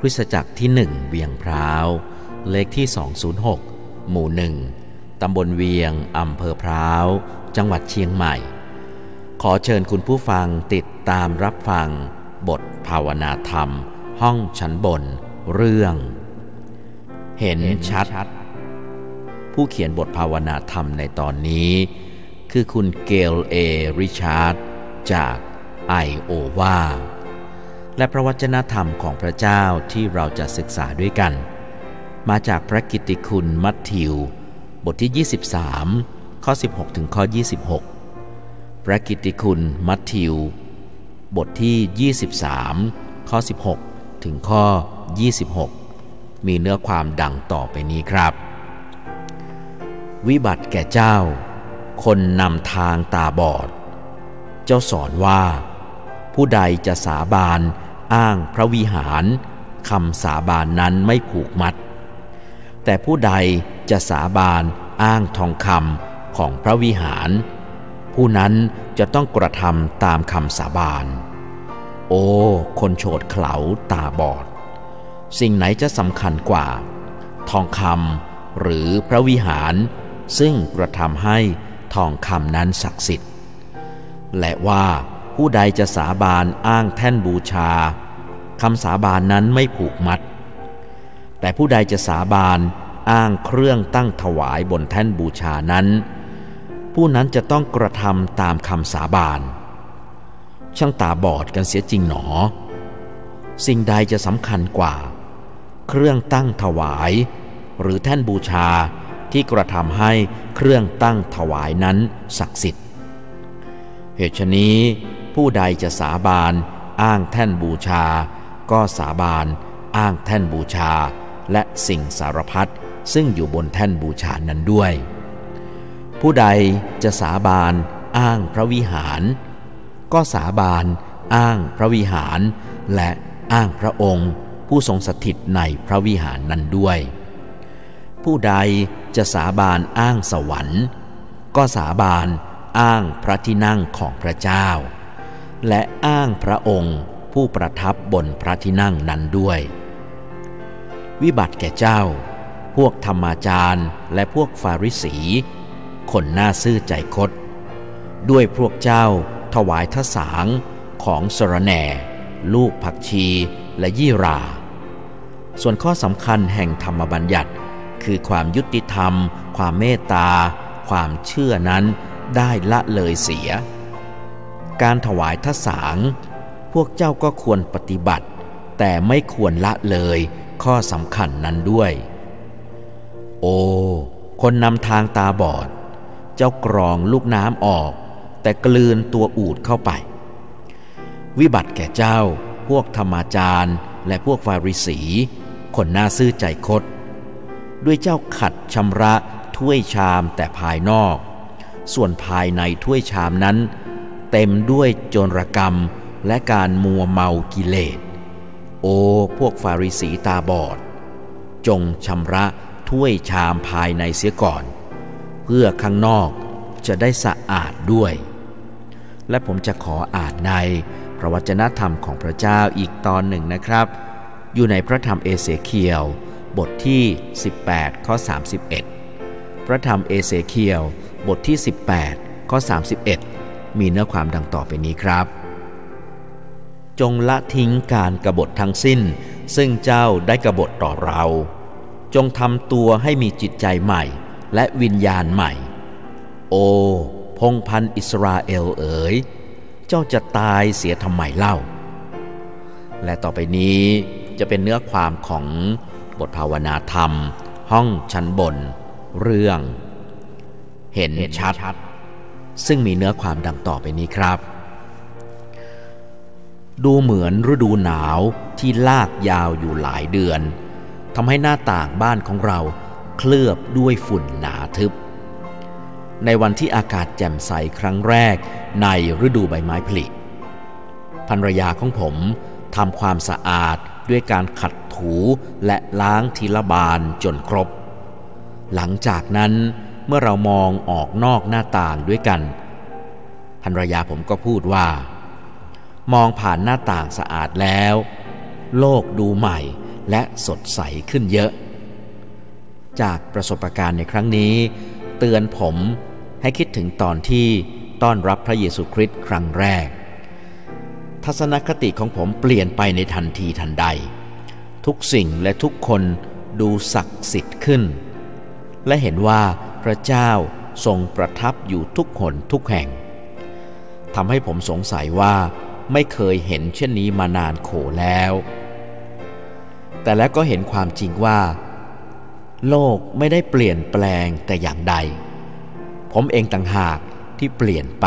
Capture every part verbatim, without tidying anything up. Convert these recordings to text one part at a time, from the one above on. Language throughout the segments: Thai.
ริสตจักรที่หนึ่งเวียงพร้าวเลขที่สองศูนย์หกหมู่หนึ่งตำบลเวียงอำเภอพร้าวจังหวัดเชียงใหม่ขอเชิญคุณผู้ฟังติดตามรับฟังบทภาวนาธรรมห้องชั้นบนเรื่องเห็นชัดผู้เขียนบทภาวนาธรรมในตอนนี้คือคุณเกลเอริชาร์ดจากไอโอวาและพระวจนะธรรมของพระเจ้าที่เราจะศึกษาด้วยกันมาจากพระกิตติคุณมัทธิวบทที่ยี่สิบสามข้อสิบหกถึงข้อยี่สิบหกพระกิตติคุณมัทธิวบทที่ยี่สิบสามข้อสิบหกถึงข้อยี่สิบหกมีเนื้อความดังต่อไปนี้ครับวิบัติแก่เจ้าคนนำทางตาบอดเจ้าสอนว่าผู้ใดจะสาบานอ้างพระวิหารคำสาบานนั้นไม่ผูกมัดแต่ผู้ใดจะสาบานอ้างทองคำของพระวิหารผู้นั้นจะต้องกระทำตามคำสาบานโอ้คนโฉดเขลาตาบอดสิ่งไหนจะสำคัญกว่าทองคำหรือพระวิหารซึ่งกระทำให้ทองคำนั้นศักดิ์สิทธิ์และว่าผู้ใดจะสาบานอ้างแท่นบูชาคำสาบานนั้นไม่ผูกมัดแต่ผู้ใดจะสาบานอ้างเครื่องตั้งถวายบนแท่นบูชานั้นผู้นั้นจะต้องกระทำตามคำสาบานช่างตาบอดกันเสียจริงหนอสิ่งใดจะสำคัญกว่าเครื่องตั้งถวายหรือแท่นบูชาที่กระทำให้เครื่องตั้งถวายนั้นศักดิ์สิทธิ์เหตุฉะนี้ผู้ใดจะสาบานอ้างแท่นบูชาก็สาบานอ้างแท่นบูชาและสิ่งสารพัดซึ่งอยู่บนแท่นบูชานั้นด้วยผู้ใดจะสาบานอ้างพระวิหารก็สาบานอ้างพระวิหารและอ้างพระองค์ผู้ทรงสถิตในพระวิหารนั้นด้วยผู้ใดจะสาบานอ้างสวรรค์ก็สาบานอ้างพระที่นั่งของพระเจ้าและอ้างพระองค์ผู้ประทับบนพระที่นั่งนั้นด้วยวิบัติแก่เจ้าพวกธรรมาจารย์และพวกฟาริสีคนหน้าซื่อใจคดด้วยพวกเจ้าถวายทสางของสะระแหน่ลูกผักชีและยี่ราส่วนข้อสำคัญแห่งธรรมบัญญัติคือความยุติธรรมความเมตตาความเชื่อนั้นได้ละเลยเสียการถวายทสางพวกเจ้าก็ควรปฏิบัติแต่ไม่ควรละเลยข้อสำคัญนั้นด้วยโอ้คนนำทางตาบอดเจ้ากรองลูกน้ำออกแต่กลืนตัวอูฐเข้าไปวิบัติแก่เจ้าพวกธรรมาจารย์และพวกฟาริสีคนหน้าซื่อใจคดด้วยเจ้าขัดชำระถ้วยชามแต่ภายนอกส่วนภายในถ้วยชามนั้นเต็มด้วยโจรกรรมและการมัวเมากิเลสโอ้พวกฟาริสีตาบอดจงชำระถ้วยชามภายในเสียก่อนเพื่อข้างนอกจะได้สะอาดด้วยและผมจะขออ่านในพระวจนะธรรมของพระเจ้าอีกตอนหนึ่งนะครับอยู่ในพระธรรมเอเสเคียลบทที่สิบแปดข้อสามสิบเอ็ดพระธรรมเอเสเคียลบทที่สิบแปดข้อสามสิบเอ็ดมีเนื้อความดังต่อไปนี้ครับจงละทิ้งการกบฏทั้งสิ้นซึ่งเจ้าได้กบฏต่อเราจงทำตัวให้มีจิตใจใหม่และวิญญาณใหม่โอ้พงศ์พันธุ์อิสราเอลเอ๋ยเจ้าจะตายเสียทำไมเล่าและต่อไปนี้จะเป็นเนื้อความของบทภาวนาธรรมห้องชั้นบนเรื่องเห็นชัดซึ่งมีเนื้อความดังต่อไปนี้ครับดูเหมือนฤดูหนาวที่ลากยาวอยู่หลายเดือนทำให้หน้าต่างบ้านของเราเคลือบด้วยฝุ่นหนาทึบในวันที่อากาศแจ่มใสครั้งแรกในฤดูใบไม้ผลิภรรยาของผมทำความสะอาดด้วยการขัดถูและล้างทีละบานจนครบหลังจากนั้นเมื่อเรามองออกนอกหน้าต่างด้วยกันภรรยาผมก็พูดว่ามองผ่านหน้าต่างสะอาดแล้วโลกดูใหม่และสดใสขึ้นเยอะจากประสบการณ์ในครั้งนี้เตือนผมให้คิดถึงตอนที่ต้อนรับพระเยซูคริสต์ครั้งแรกทัศนคติของผมเปลี่ยนไปในทันทีทันใดทุกสิ่งและทุกคนดูศักดิ์สิทธิ์ขึ้นและเห็นว่าพระเจ้าทรงประทับอยู่ทุกหนทุกแห่งทำให้ผมสงสัยว่าไม่เคยเห็นเช่นนี้มานานโขแล้วแต่แล้วก็เห็นความจริงว่าโลกไม่ได้เปลี่ยนแปลงแต่อย่างใดผมเองต่างหากที่เปลี่ยนไป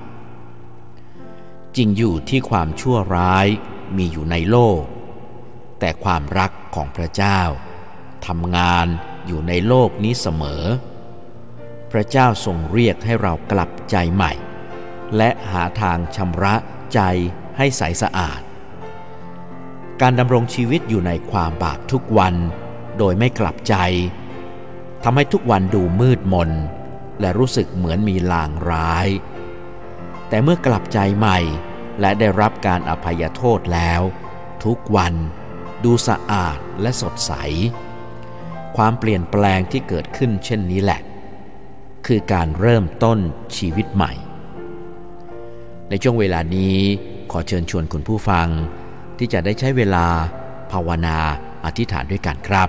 จริงอยู่ที่ความชั่วร้ายมีอยู่ในโลกแต่ความรักของพระเจ้าทำงานอยู่ในโลกนี้เสมอพระเจ้าทรงเรียกให้เรากลับใจใหม่และหาทางชำระใจให้ใสสะอาดการดำรงชีวิตอยู่ในความบาปทุกวันโดยไม่กลับใจทำให้ทุกวันดูมืดมนและรู้สึกเหมือนมีลางร้ายแต่เมื่อกลับใจใหม่และได้รับการอภัยโทษแล้วทุกวันดูสะอาดและสดใสความเปลี่ยนแปลงที่เกิดขึ้นเช่นนี้แหละคือการเริ่มต้นชีวิตใหม่ในช่วงเวลานี้ขอเชิญชวนคุณผู้ฟังที่จะได้ใช้เวลาภาวนาอธิษฐานด้วยกันครับ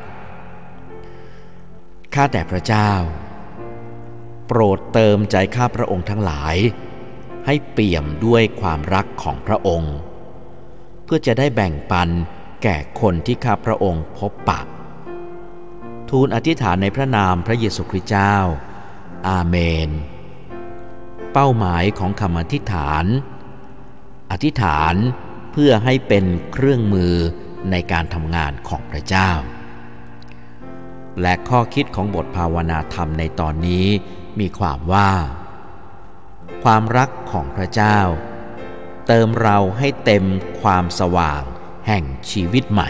ข้าแต่พระเจ้าโปรดเติมใจข้าพระองค์ทั้งหลายให้เปี่ยมด้วยความรักของพระองค์เพื่อจะได้แบ่งปันแก่คนที่ข้าพระองค์พบปะทูลอธิษฐานในพระนามพระเยซูคริสต์เจ้าอาเมนเป้าหมายของคำอธิษฐานอธิษฐานเพื่อให้เป็นเครื่องมือในการทำงานของพระเจ้าและข้อคิดของบทภาวนาธรรมในตอนนี้มีความว่าความรักของพระเจ้าเติมเราให้เต็มความสว่างแห่งชีวิตใหม่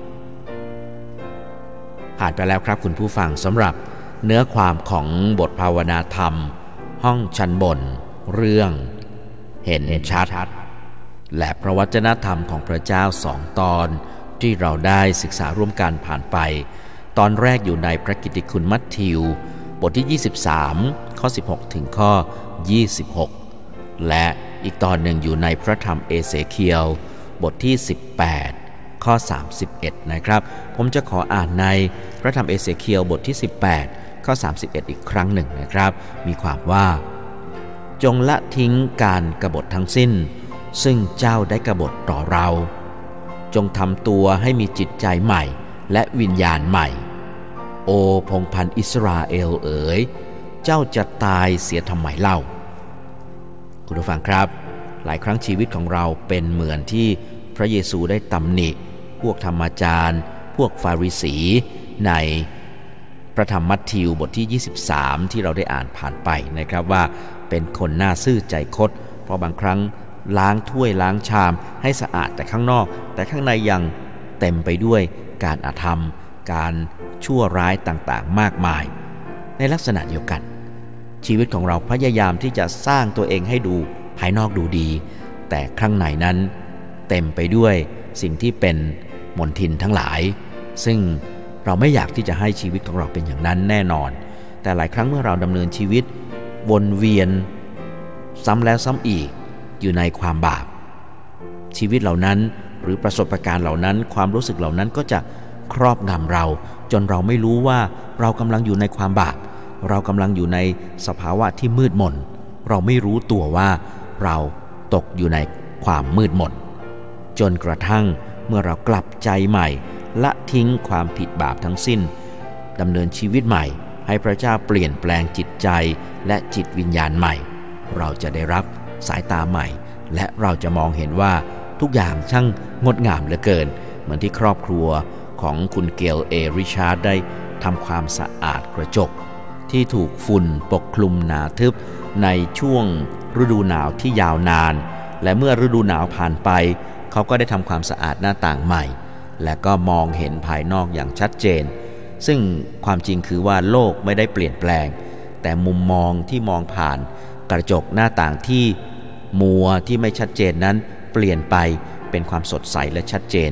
ผ่านไปแล้วครับคุณผู้ฟังสำหรับเนื้อความของบทภาวนาธรรมห้องชั้นบนเรื่องเห็นชัดและพระวจนะธรรมของพระเจ้าสองตอนที่เราได้ศึกษาร่วมกันผ่านไปตอนแรกอยู่ในพระกิตติคุณมัทธิวบทที่ยี่สิบสามข้อสิบหกถึงข้อยี่สิบหกและอีกตอนหนึ่งอยู่ในพระธรรมเอเสเคียลบทที่สิบแปดข้อสามสิบเอ็ดนะครับผมจะขออ่านในพระธรรมเอเสเคียลบทที่สิบแปดข้อสามสิบเอ็ดอีกครั้งหนึ่งนะครับมีความว่าจงละทิ้งการกบฏทั้งสิ้นซึ่งเจ้าได้กบฏต่อเราจงทำตัวให้มีจิตใจใหม่และวิญญาณใหม่โอพงศ์พันธุ์อิสราเอลเอ๋ยเจ้าจะตายเสียทำไมเล่าคุณผู้ฟังครับหลายครั้งชีวิตของเราเป็นเหมือนที่พระเยซูได้ตำหนิพวกธรรมาจารย์พวกฟาริสีในพระธรรมมัทธิวบทที่ยี่สิบสามที่เราได้อ่านผ่านไปนะครับว่าเป็นคนหน้าซื่อใจคดเพราะบางครั้งล้างถ้วยล้างชามให้สะอาดแต่ข้างนอกแต่ข้างในยังเต็มไปด้วยการอธรรมการชั่วร้ายต่างๆมากมายในลักษณะเดียวกันชีวิตของเราพยายามที่จะสร้างตัวเองให้ดูภายนอกดูดีแต่ข้างในนั้นเต็มไปด้วยสิ่งที่เป็นมลทินทั้งหลายซึ่งเราไม่อยากที่จะให้ชีวิตของเราเป็นอย่างนั้นแน่นอนแต่หลายครั้งเมื่อเราดำเนินชีวิตวนเวียนซ้ำแล้วซ้ำอีกอยู่ในความบาปชีวิตเหล่านั้นหรือประสบการณ์เหล่านั้นความรู้สึกเหล่านั้นก็จะครอบงำเราจนเราไม่รู้ว่าเรากำลังอยู่ในความบาปเรากำลังอยู่ในสภาวะที่มืดมนเราไม่รู้ตัวว่าเราตกอยู่ในความมืดมนจนกระทั่งเมื่อเรากลับใจใหม่ละทิ้งความผิดบาปทั้งสิ้นดำเนินชีวิตใหม่ให้พระเจ้าเปลี่ยนแปลงจิตใจและจิตวิญญาณใหม่เราจะได้รับสายตาใหม่และเราจะมองเห็นว่าทุกอย่างช่างงดงามเหลือเกินเหมือนที่ครอบครัวของคุณเกลเอริชาร์ดได้ทำความสะอาดกระจกที่ถูกฝุ่นปกคลุมหนาทึบในช่วงฤดูหนาวที่ยาวนานและเมื่อฤดูหนาวผ่านไปเขาก็ได้ทำความสะอาดหน้าต่างใหม่และก็มองเห็นภายนอกอย่างชัดเจนซึ่งความจริงคือว่าโลกไม่ได้เปลี่ยนแปลงแต่มุมมองที่มองผ่านกระจกหน้าต่างที่มัวที่ไม่ชัดเจนนั้นเปลี่ยนไปเป็นความสดใสและชัดเจน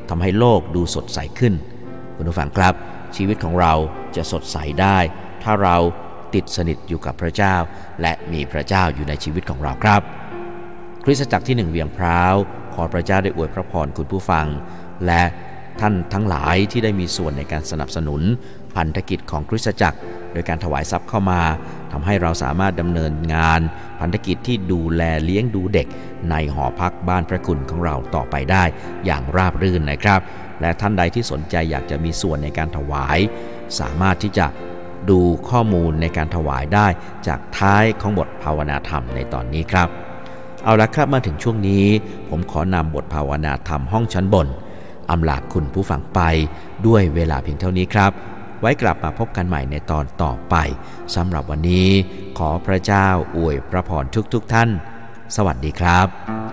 ทำให้โลกดูสดใสขึ้นคุณผู้ฟังครับชีวิตของเราจะสดใสได้ถ้าเราติดสนิทอยู่กับพระเจ้าและมีพระเจ้าอยู่ในชีวิตของเราครับคริสตจักรที่หนึ่งเวียงพร้าวขอพระเจ้าได้อวยพระพรคุณผู้ฟังและท่านทั้งหลายที่ได้มีส่วนในการสนับสนุนพันธกิจของคริสตจักรโดยการถวายทรัพย์เข้ามาทำให้เราสามารถดำเนินงานพันธกิจที่ดูแลเลี้ยงดูเด็กในหอพักบ้านพระคุณของเราต่อไปได้อย่างราบรื่นนะครับและท่านใดที่สนใจอยากจะมีส่วนในการถวายสามารถที่จะดูข้อมูลในการถวายได้จากท้ายของบทภาวนาธรรมในตอนนี้ครับเอาละครับมาถึงช่วงนี้ผมขอนำบทภาวนาธรรมห้องชั้นบนอำลาคุณผู้ฟังไปด้วยเวลาเพียงเท่านี้ครับไว้กลับมาพบกันใหม่ในตอนต่อไปสำหรับวันนี้ขอพระเจ้าอวยพระพรทุกๆท่านสวัสดีครับ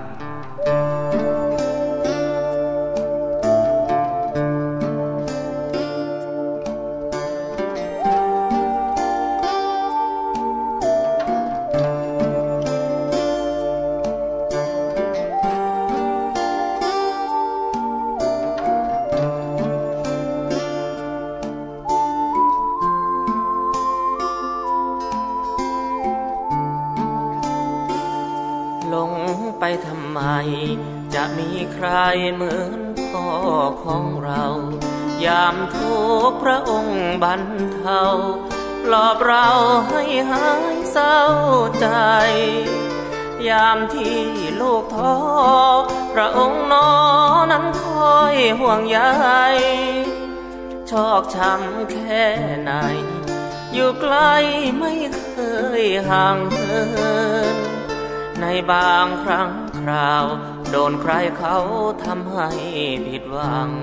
ไปทำไมจะมีใครเหมือนพ่อของเรายามทุกข์พระองค์บรรเทาปลอบเราให้หายเศร้าใจยามที่ลูกท้อพระองค์น้อนั้นคอยห่วงใยชอกช้ำแค่ไหนอยู่ไกลไม่เคยห่างเหินในบางครั้งคราวโดนใครเขาทำให้ผิดหวัง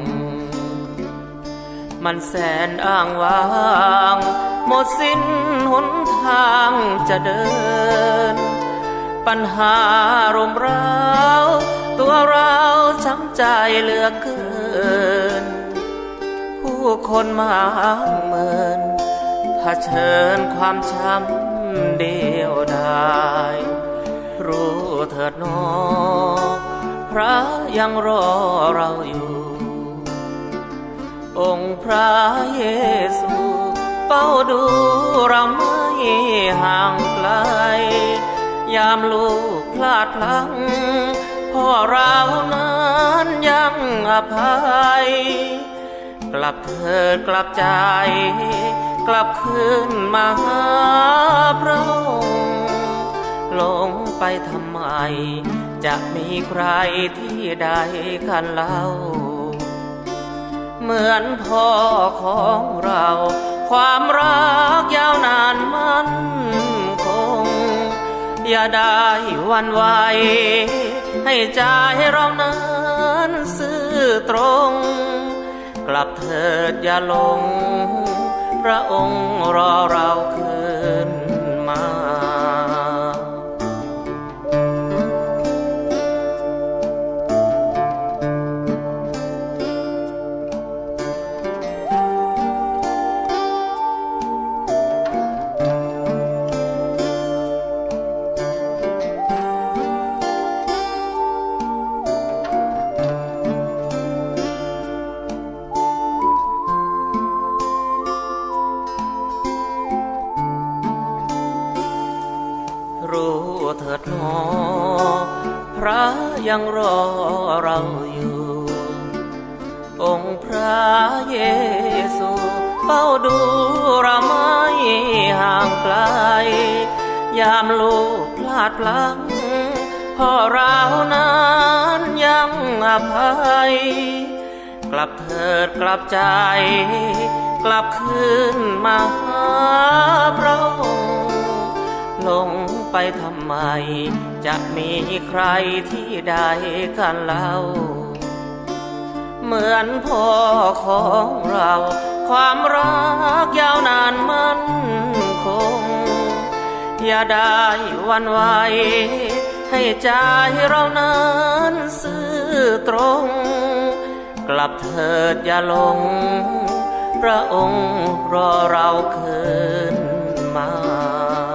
มันแสนอ้างว้างหมดสิ้นหนทางจะเดินปัญหารุมเร้าตัวเราช้ำใจเหลือเกินผู้คนมากเมินเผชิญความช้ำเดียวดายรู้เถิดน้อพระยังรอเราอยู่องค์พระเยซูเฝ้าดูเราไม่ห่างไกลยามลูกพลาดพลั้งพ่อเรานั้นยังอภัยกลับเถิดกลับใจกลับคืนมาหาพระองค์ลงไปทำไมจะมีใครที่ใดกันเล่าเหมือนพ่อของเราความรักยาวนานมั่นคงอย่าได้หวั่นไหวให้ใจเรานั้นซื่อตรงกลับเถิดอย่าหลงพระองค์รอเราคืนมาพระยังรอเราอยู่องค์พระเยซูเฝ้าดูเราไม่ห่างไกลยามลูกพลาดพลั้งพ่อเรานั้นยังอภัยกลับเถิดกลับใจกลับคืนมาหาพระองค์ลงไปทำไมจะมีใครที่ใดกันเล่าเหมือนพ่อของเราความรักยาวนานมั่นคงอย่าได้หวั่นไหวให้ใจเรานั้นซื่อตรงกลับเถิดอย่าหลงพระองค์รอเราคืนมา